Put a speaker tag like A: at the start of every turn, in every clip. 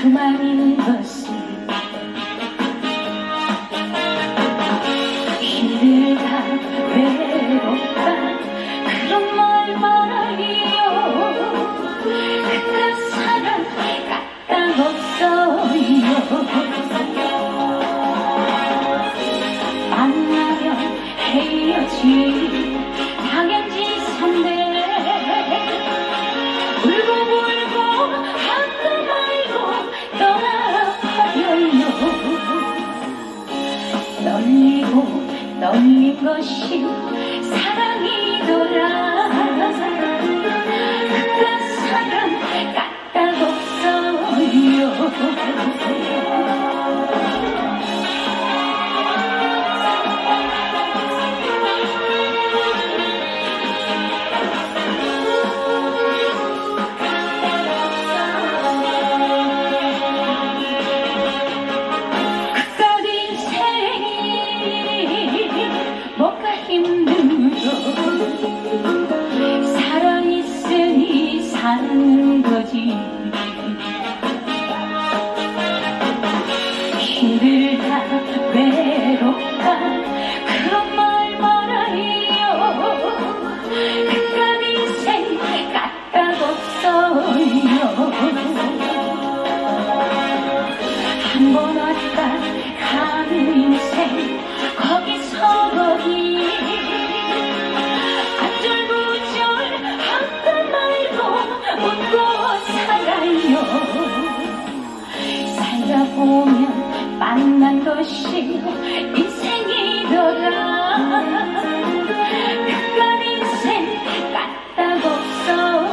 A: 그만인 것을 힘들다 외롭다 그런 말 말아요. 그깟 사랑 까딱없어요. 만나면 헤어지 당연지선데 울고 한도 말고 떠나버려요. 널린 것이 사랑이더라. 그깟 사랑 까딱없어요. 뭐가 힘들어 사랑 있으니 사는 거지. 힘들다 외롭다 그런 말 말아요. 그깟 인생 까딱없어요. 한 번 왔다 가는 인생 거기서 거기 안절부절 한도 말고 웃고 살아요. 살다 보면 만난 것이 인생이더라. 그깟 인생 까딱없어요.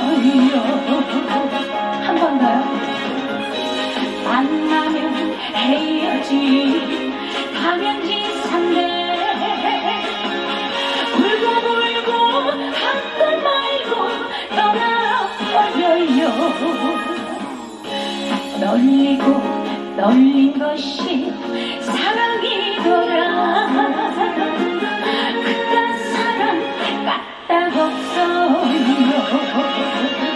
A: 한 번 더요. 만나면 헤어지 당연지선데 울고 한도 말고 떠나버려요. 널린 것이 사랑이더라. 그깟 사랑 까딱없어요.